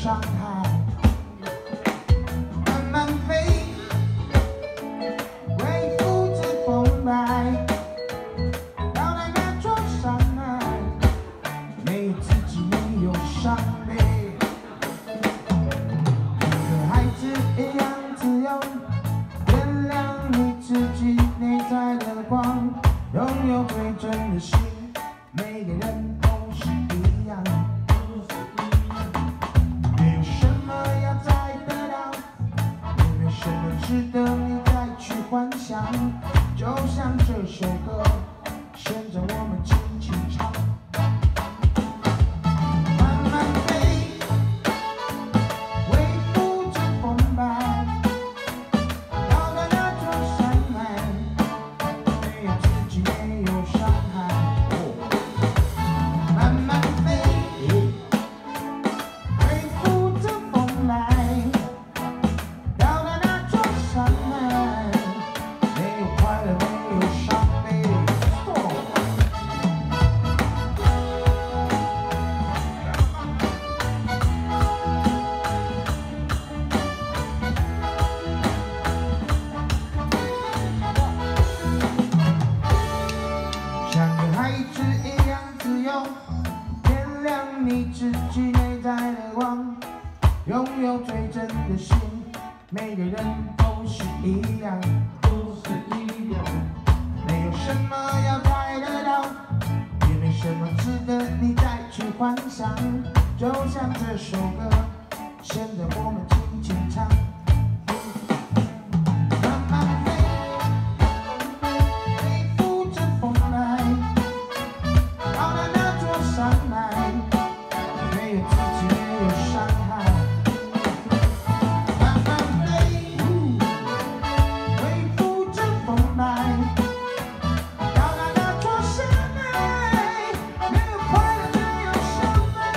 伤害。慢慢飞，微服之风摆，到了那座山脉，没有自己，没有伤悲。和孩子一样自由，点亮你自己内在的光，拥有最真的心，每个人都是一样。没有什么要再得到，也没什么值得你再去幻想。就像这首歌，牵着我们轻轻唱。慢慢飞，微服之风摆，到了那座山脉，没有自己，没有伤害。慢慢飞，微服之风摆，到了那座山脉，没有快乐，没有伤悲。像个孩子一样自由，点亮你自己内在的光，拥有最真的心，每个人都是一样，没有什么要太得到，也没什么值得你再去幻想。就像这首歌，牵着我们轻轻唱。慢慢飞，微服之风摆，到了那座山脉，没有自己，没有伤害。慢慢飞，微服之风摆，到了那座山脉，没有快乐，没有伤悲。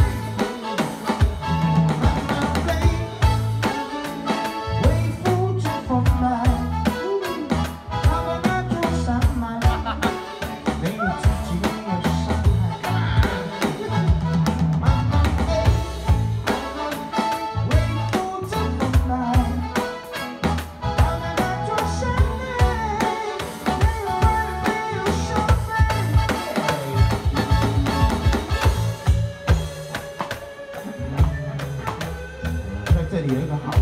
慢慢飞，微服之风摆，到了那座山脉，没有自己，没有伤害。慢慢飞，微服之风摆，到了那座山脉，没有快乐，没有伤悲。在这里有一个好